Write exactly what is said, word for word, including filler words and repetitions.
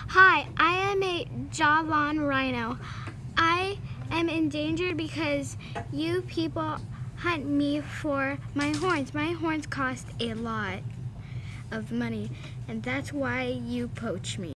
Hi, I am a Javan Rhino. I am endangered because you people hunt me for my horns. My horns cost a lot of money, and that's why you poach me.